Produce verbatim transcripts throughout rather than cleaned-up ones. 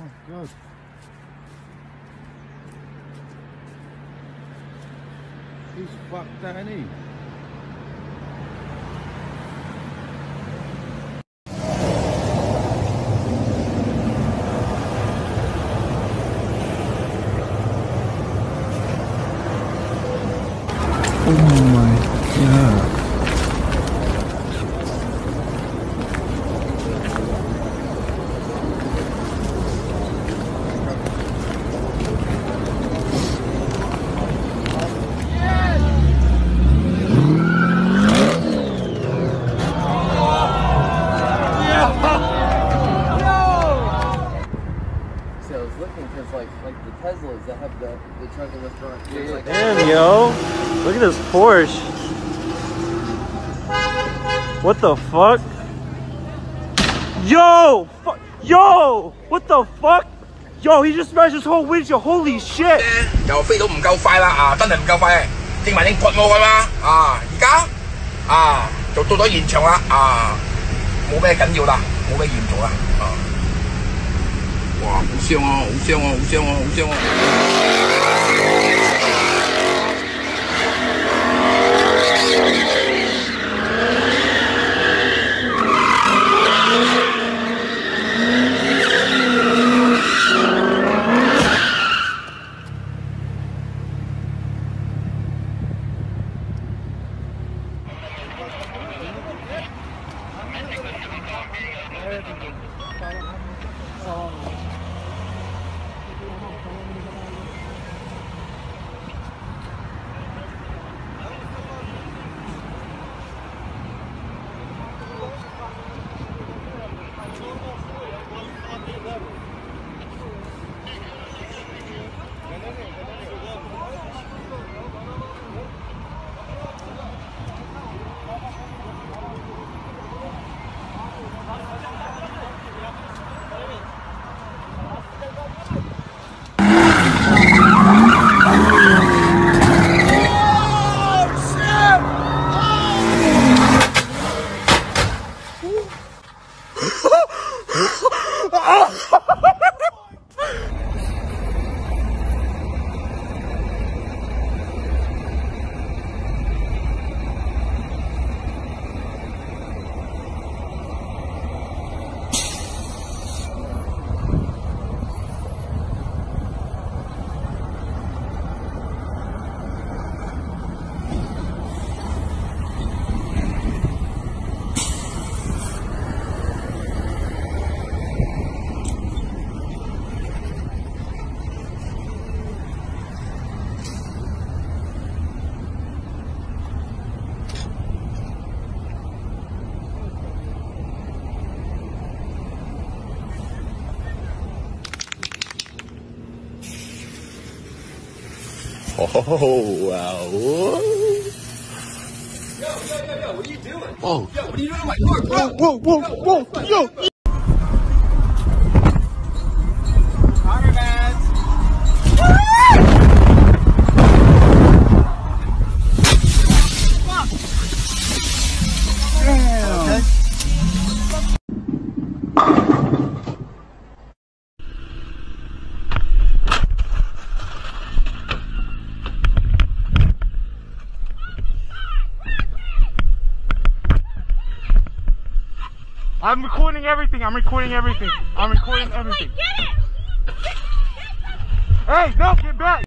God. He's fucked, ain't he? Oh my God. Damn, yo, look at this Porsche. What the fuck? Yo, fu yo, what the fuck? Yo, he just smashed his whole windshield. Holy shit! 又飛到唔夠快啦啊！真係唔夠快，正埋你潑我㗎嘛啊！而家啊，就到咗現場啦啊，冇咩緊要啦，冇咩嚴重啦啊！哇，好傷啊！好傷啊！好傷啊！好傷啊！ Oh, wow. Yo, yo, yo, yo, what are you doing? Oh. Yo, what are you doing? Like, look, look. Whoa, whoa, whoa, whoa, yo. Contrabands. Fuck. Damn. Okay. I'm recording everything. I'm recording everything. I'm recording everything. Hey, no, get back.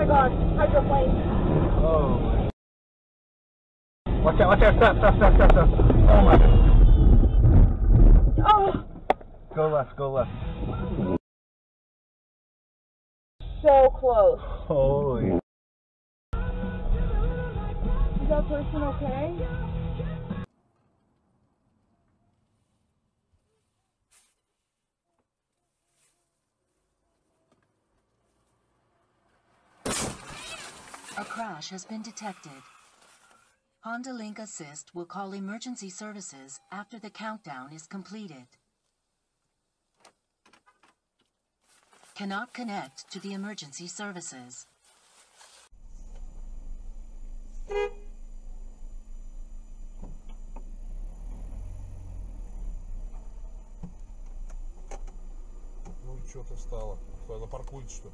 god, hydroplane. Oh. Watch out, watch out, stop, stop, stop, stop, stop. Oh my. Oh, Go left, go left. so close. Holy. Is that person okay? A crash has been detected. Honda Link Assist will call emergency services after the countdown is completed. Cannot connect to the emergency services. Ну что-то стало. Она паркует что?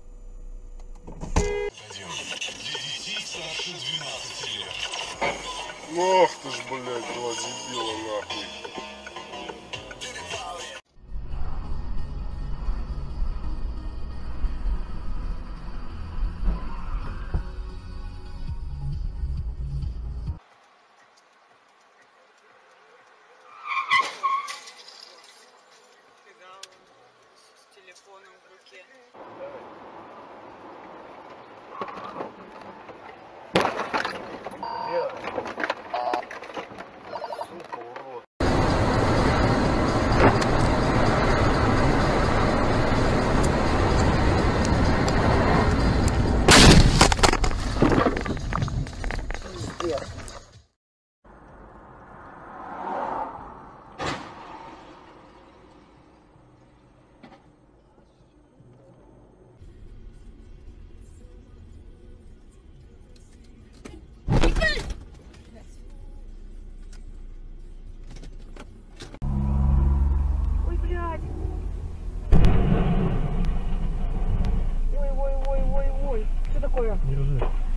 Ох ты ж, блядь, была дебила нахуй. С телефоном в руке. Ой, блядь. Ой, ой, ой, ой, ой. Что такое? Держи.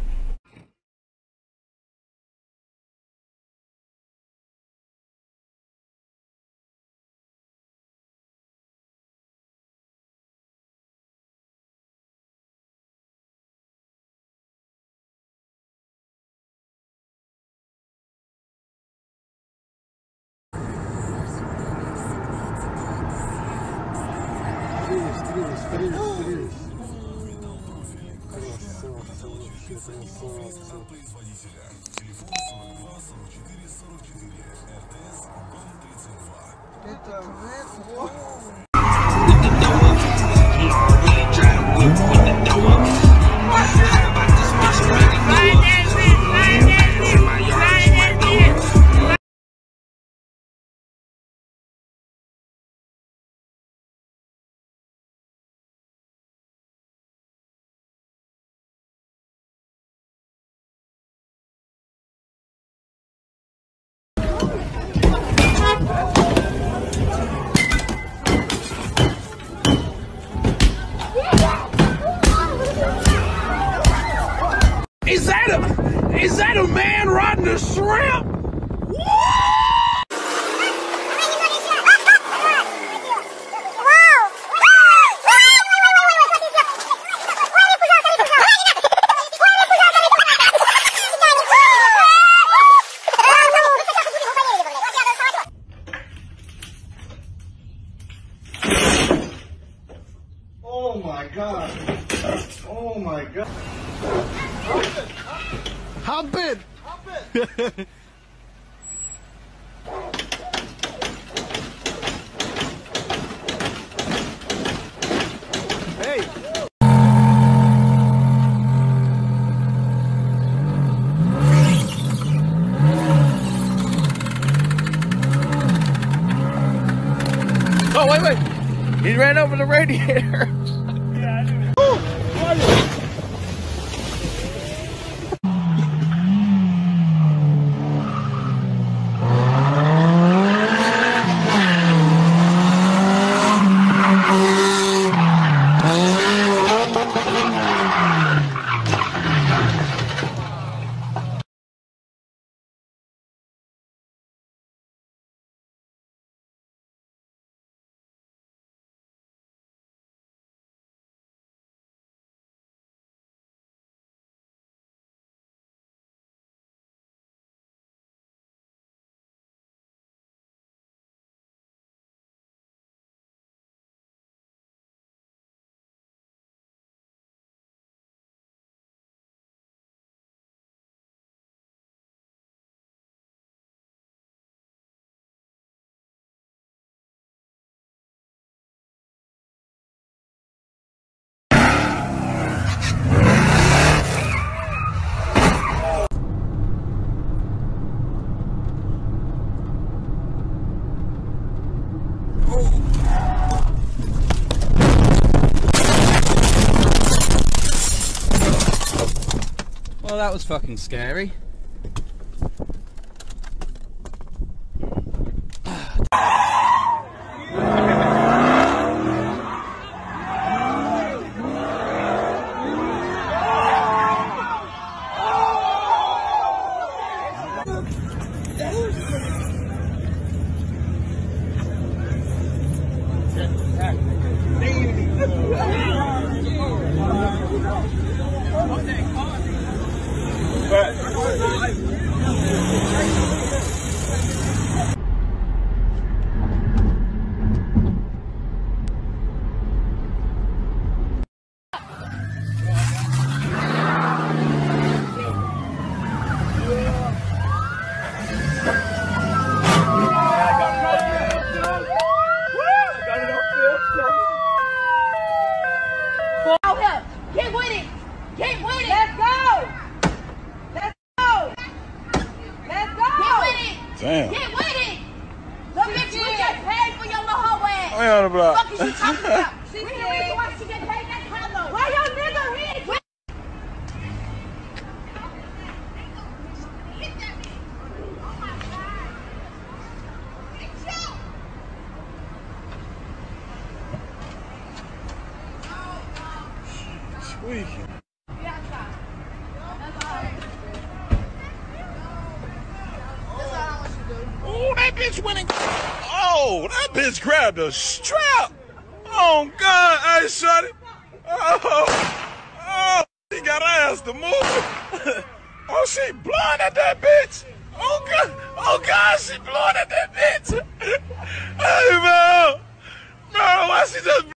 Is that a is that a man riding a shrimp? Oh my god. Oh my god. Hop it! Hey! Oh, wait, wait! He ran over the radiator! Well, that was fucking scary. Damn. Get with it! The bitch, we get paid for your little hoe ass. I on the block. What the fuck is she talking about? We the reason why she get paid that Carlo. Why your nigga rich? Tweaking. Oh, that bitch went and... Oh, that bitch grabbed a strap. Oh, God. Hey, shorty. Oh, oh, she got her ass to move. Oh, she blowing at that bitch. Oh, God. Oh, God, she blowing at that bitch. Hey, man. Bro, why she just...